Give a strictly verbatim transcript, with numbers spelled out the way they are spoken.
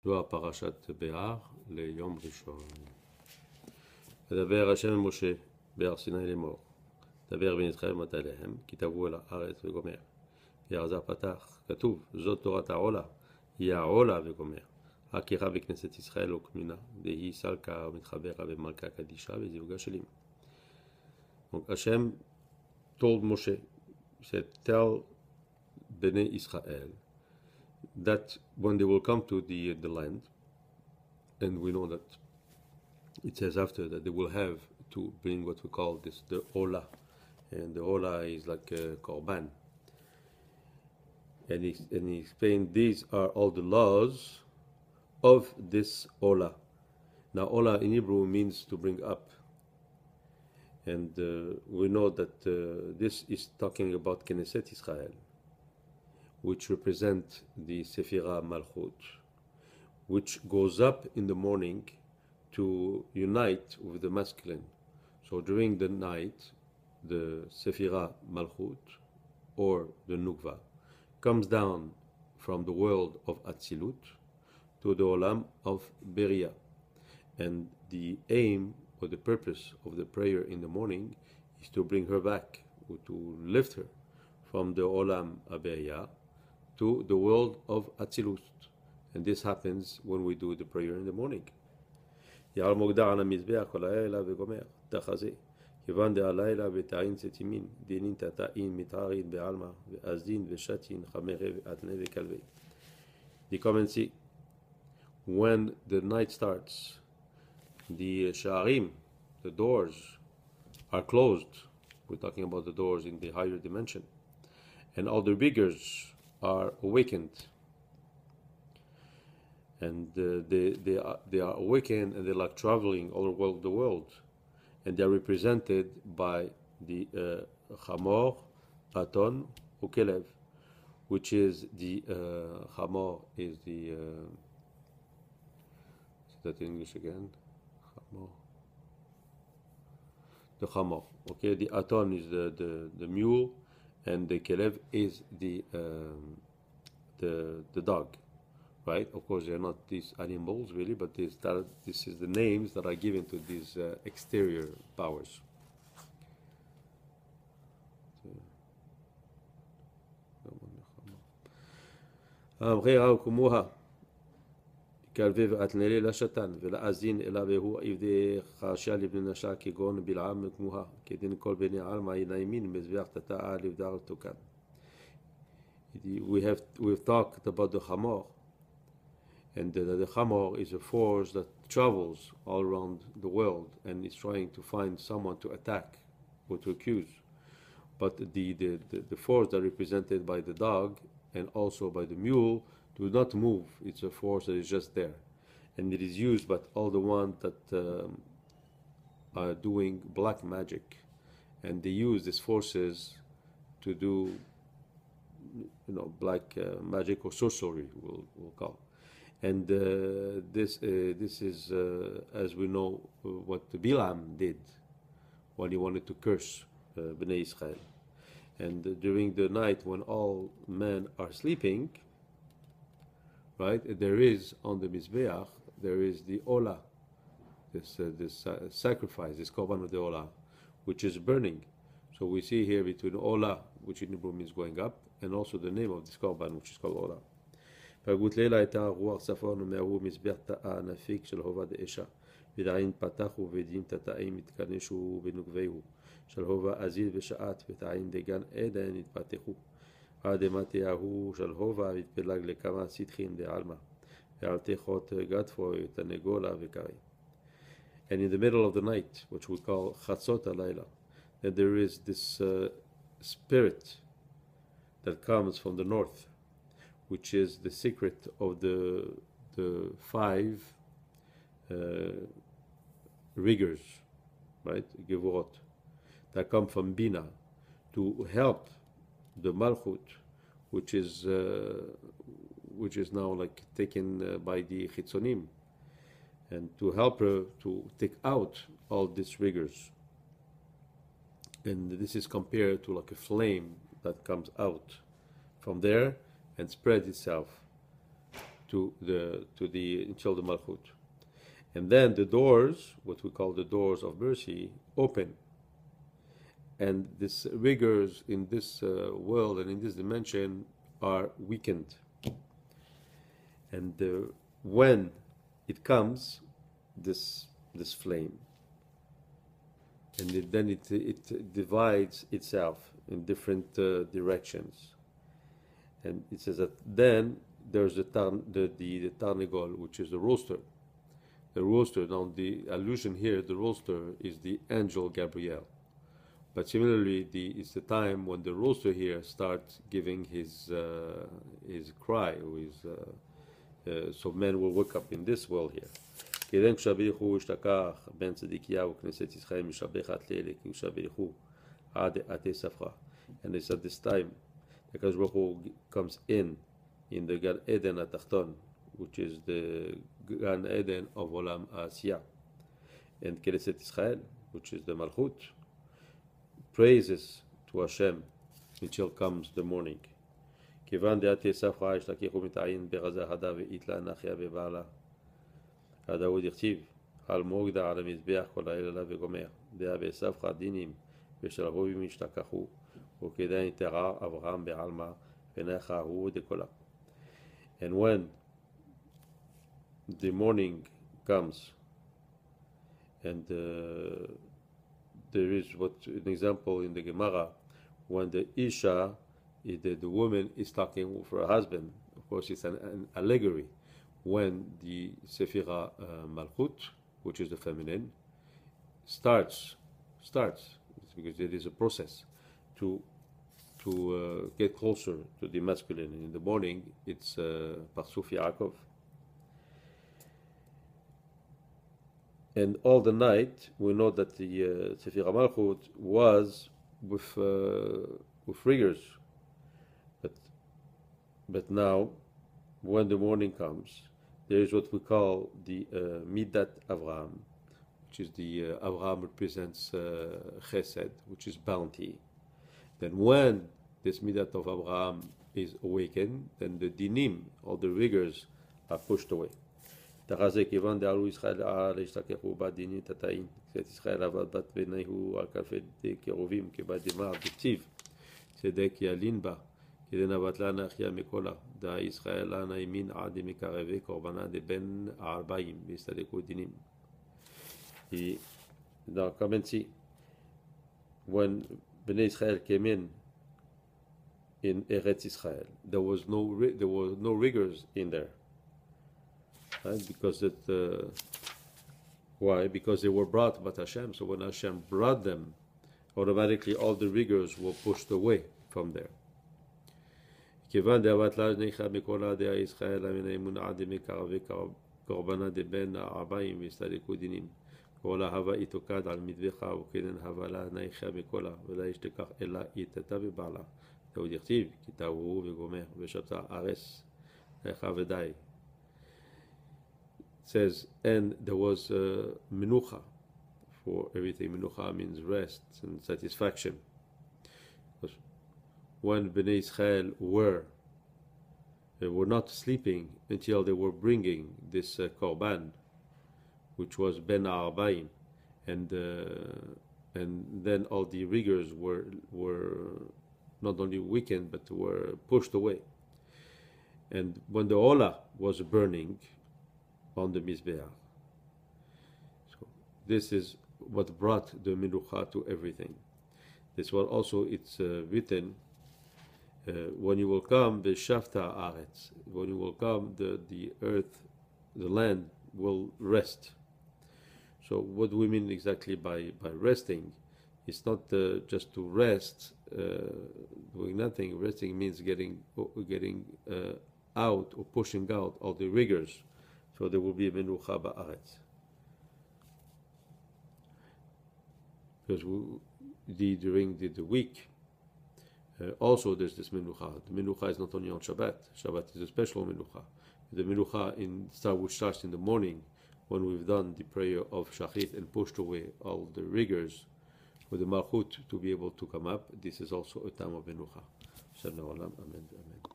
זו פרשת בהר ליום ראשון. ודבר השם אל משה בהר סיני לאמור, דבר בני ישראל ומטה אליהם, כי תבואו אל הארץ וגומר. כי הרזה פתח, כתוב, זאת תורת העולה, היא העולה וגומר. הכירה בכנסת ישראל וכמינה, והיא סלקה ומתחברה במלכה קדישה וזיוגה שלים. השם told Moshe, he said, tell Bnei Israel that when they will come to the, the land, and we know that it says after that they will have to bring what we call this, the Ola, and the Ola is like a Korban. And he, and he explained these are all the laws of this Ola. Now Ola in Hebrew means to bring up. And uh, we know that uh, this is talking about Knesset Israel, which represent the Sephira Malchut, which goes up in the morning to unite with the masculine. So during the night, the Sephira Malchut, or the Nukva, comes down from the world of Atzilut to the Olam of Beria. And the aim or the purpose of the prayer in the morning is to bring her back, or to lift her from the Olam Beria to the world of Atzilut. And this happens when we do the prayer in the morning. יעל מוגדר על המזבח כל הלילה וגומר, תחזה, כיוון דהלילה בתעין סתימין, דינין תתאין מתערין בעלמא, ואזדין ושתין חמרה ואתנה וכלבי. You come and see, when the night starts, the sha'arim, the doors, are closed. We're talking about the doors in the higher dimension. And all the riggers are awakened. And uh, they, they, are, they are awakened and they're like traveling all over the world. And they're represented by the uh, Chamor, Aton, Ukelev, which is the uh, Chamor is the, uh, is that in English again? Chamor. The Chamor, okay? The Aton is the, the, the mule, and the Kelev is the, um, the, the dog. Right? Of course, they're not these animals really, but this, that, this is the names that are given to these uh, exterior powers. כלבי ואתנלי לשתן ולאזין אליו והוא עבדי חרשה לבני נשה כגון בלעם כמוה כדין כל בני עלמא ינאימין מזבח תתאה לבדר תוקן. We have we've talked about the Chamor. And the, the Chamor is a force that travels all around the world and is trying to find someone to attack or to accuse. But the, the, the, the force that is represented by the dog and also by the mule do not move. It's a force that is just there. And it is used by all the ones that um, are doing black magic. And they use these forces to do, you know, black uh, magic or sorcery, we'll, we'll call it. And uh, this uh, this is, uh, as we know, uh, what Bilam did when he wanted to curse uh, Bnei Israel. And uh, during the night when all men are sleeping, right, there is on the Mizbeach, there is the Ola, this, uh, this uh, sacrifice, this Korban of the Ola, which is burning. So we see here between Ola, which in Hebrew means going up, and also the name of this Korban, which is called Ola. פגות לילה הייתה רוח צפון ומהרו מזבח תאה נפיק של הובה דאשה ודעין פתחו ודעים תתאים התכנשו בנוגביהו של הובה אזיל ושעת ותעין דגן עדן התפתחו עד מתי ההוא של הובה והתפלג לכמה סתחין דעלמה ועל תיכות גדפו תנגולה וקרי. And in the middle of the night, which we call chatzot halayla, that there is this uh, spirit that comes from the north, which is the secret of the the five uh, riggers, right, Gevurot, that come from Bina to help the Malchut, which is uh, which is now like taken uh, by the Chitzonim, and to help her to take out all these riggers. And this is compared to like a flame that comes out from there and spread itself to the to the until the Malchut. And then the doors, what we call the doors of mercy, open. And these rigors in this uh, world and in this dimension are weakened. And uh, when it comes, this this flame, and it, then it it divides itself in different uh, directions. And it says that then there's the tarn, the, the the tarnegol, which is the rooster. The rooster. Now the allusion here, the rooster is the angel Gabriel. But similarly, the, it's the time when the rooster here starts giving his uh, his cry, or his, uh, uh, so men will wake up in this world here. And it's at this time that Baruch Hu comes in in the Gan Eden Atachton, which is the Gan Eden of Olam Asiyah, and Knesset Israel, which is the Malchut, praises to Hashem until comes the morning. כיוון דעתי ספרה ישתכחו מתעין ברזה הדה ואיתלה נחיה בבעלה. הדאוד יכתיב על מוגדה על המזבח כל הלילה וגומר. דעה בספרה דינים ושלרובים ישתכחו וכדאי תרע אברהם בעלמה ונחהו דקולה. And when the morning comes, and uh, there is what an example in the Gemara, when the Isha, the, the woman is talking for her husband. Of course, it's an, an allegory. When the Sephira uh, Malchut, which is the feminine, starts, starts, it's because it is a process to to uh, get closer to the masculine. In the morning, it's Parsuf uh, Yaakov. And all the night, we know that the uh, Sephira Malchut was with uh, with rigors. But but now, when the morning comes, there is what we call the uh, Midat Avraham, which is the uh, Avraham represents uh, Chesed, which is bounty. Then when this Midat of Avraham is awakened, then the dinim, or the rigors, are pushed away. תחזה כיוון דעלו ישראל על השתכחו בדינים תתאים, קצת ישראל עבד בת בניהו על כלפי קרובים כבת דמר דקציב, צדק ילין בה, כדי נבט לה נחיה מקולה, דעה ישראל לה נאמין עד מקרבי קורבנה דבן הארבעים, והסתדקו דינים. Now come and see, when Bnei Israel came in, in Eretz Israel, there was no there were no rigors in there. Right? Because it, uh, why? Because they were brought by Hashem. So when Hashem brought them, automatically all the rigors were pushed away from there. כיוון דאבת לה ניחא מכל עדי ישראל מן האמונה עד מקרבי קורבנה דבן הארבעים והסתלקו דינים. כל ההווה יתוקד על מזבחה וכדן הווה לה ניחא מכל ולא ישתכח אלא יתתה בבעלה. דאוד יכתיב כי תאוהו וגומר ושתה ארס ניחא ודי. Says, and there was uh, menucha for everything. Menucha means rest and satisfaction. Because when Bnei Israel were they were not sleeping until they were bringing this uh, korban, which was ben arbaim, and uh, and then all the rigors were were not only weakened but were pushed away. And when the olah was burning on the Mizbeach. So this is what brought the Menucha to everything. This one also, it's uh, written, uh, when you will come, the Shafta Aretz, when you will come, the, the earth, the land will rest. So what do we mean exactly by, by resting? It's not uh, just to rest, uh, doing nothing. Resting means getting, getting uh, out or pushing out all the rigors. So there will be a menucha ba'aretz. Because we, the, during the, the week, uh, also there's this menucha. The menucha is not only on Shabbat. Shabbat is a special menucha. The menucha in start, which starts in the morning, when we've done the prayer of Shachrit and pushed away all the rigors for the Malchut to be able to come up. This is also a time of menucha. Amen. Amen.